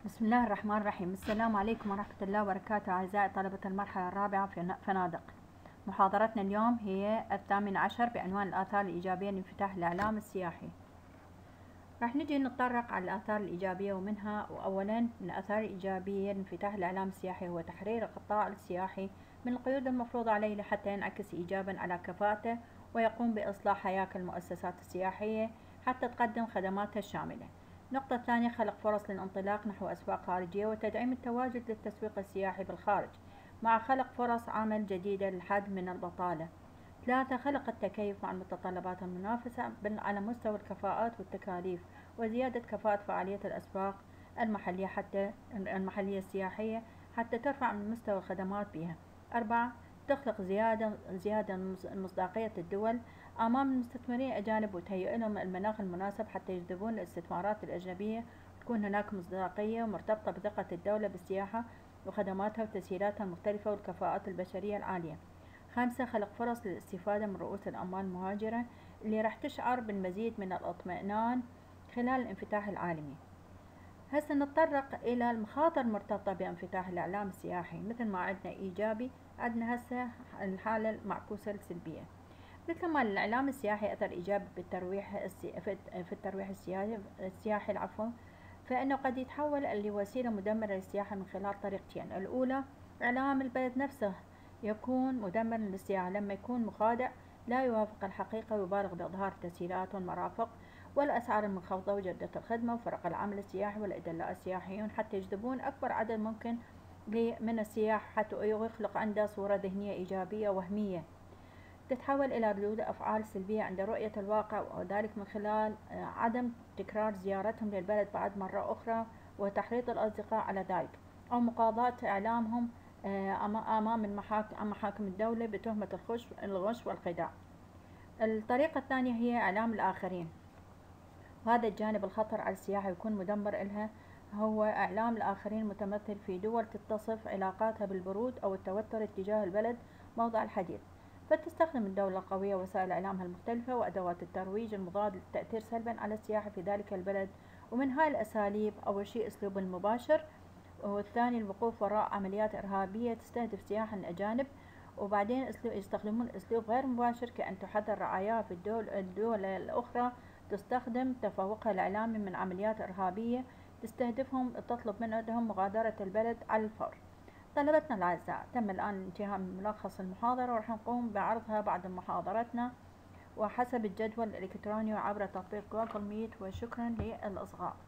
بسم الله الرحمن الرحيم. السلام عليكم ورحمة الله وبركاته أعزائي طلبة المرحلة الرابعة في فنادق. محاضرتنا اليوم هي 18 بعنوان الآثار الإيجابية لانفتاح الإعلام السياحي. راح نجي نتطرق على الآثار الإيجابية ومنها. وأولا من الآثار الإيجابية لانفتاح الإعلام السياحي هو تحرير القطاع السياحي من القيود المفروضة عليه حتى ينعكس إيجابا على كفاءته ويقوم بإصلاح هياكل المؤسسات السياحية حتى تقدم خدماتها الشاملة. النقطة الثانية خلق فرص للانطلاق نحو أسواق خارجية وتدعيم التواجد للتسويق السياحي بالخارج مع خلق فرص عمل جديدة للحد من البطالة. 3. خلق التكيف مع المتطلبات المنافسة على مستوى الكفاءات والتكاليف وزيادة كفاءة فعالية الأسواق المحلية السياحية حتى ترفع من مستوى الخدمات بها. 4. تخلق زيادة مصداقية الدول أمام المستثمرين الأجانب وتهيئ لهم المناخ المناسب حتى يجذبون الاستثمارات الأجنبية، تكون هناك مصداقية مرتبطة بثقة الدولة بالسياحة وخدماتها وتسهيلاتها المختلفة والكفاءات البشرية العالية. 5. خلق فرص للاستفادة من رؤوس الأموال المهاجرة اللي راح تشعر بالمزيد من الاطمئنان خلال الانفتاح العالمي. هسه نتطرق إلى المخاطر المرتبطة بانفتاح الإعلام السياحي. مثل ما عندنا إيجابي، عندنا هسه الحالة المعكوسة السلبية. مثل ما الإعلام السياحي أثر إيجابي بالترويح في الترويح السياحي فإنه قد يتحول لوسيلة مدمرة للسياحة من خلال طريقتين. الأولى، إعلام البلد نفسه يكون مدمرا للسياحة لما يكون مخادع لا يوافق الحقيقة ويبالغ بإظهار التسهيلات والمرافق والأسعار المنخفضة وجودة الخدمة وفرق العمل السياحي والإدلاء السياحيون حتى يجذبون أكبر عدد ممكن من السياح حتى يخلق عنده صورة ذهنية إيجابية وهمية تتحول إلى ردود أفعال سلبية عند رؤية الواقع، وذلك من خلال عدم تكرار زيارتهم للبلد بعد مرة أخرى وتحريض الأصدقاء على ذلك، أو مقاضاة إعلامهم أمام محاكم الدولة بتهمة الغش والخداع. الطريقة الثانية هي إعلام الآخرين، وهذا الجانب الخطر على السياحة يكون مدمر إلها. هو إعلام الآخرين متمثل في دول تتصف علاقاتها بالبرود أو التوتر اتجاه البلد موضع الحديث، فتستخدم الدولة القوية وسائل إعلامها المختلفة وأدوات الترويج المضاد للتأثير سلبا على السياحة في ذلك البلد. ومن هاي الأساليب أول شيء أسلوب المباشر، والثاني الوقوف وراء عمليات إرهابية تستهدف سياحا الأجانب، وبعدين يستخدمون أسلوب غير مباشر كأن تحذر رعاياها في الدول الأخرى تستخدم تفوقها الإعلامي من عمليات إرهابية تستهدفهم تطلب منهم مغادرة البلد على الفور. طلبتنا الأعزاء، تم الآن الانتهاء من ملخص المحاضرة ورح نقوم بعرضها بعد محاضرتنا وحسب الجدول الإلكتروني وعبر تطبيق جوجل ميت. وشكرا للإصغاء.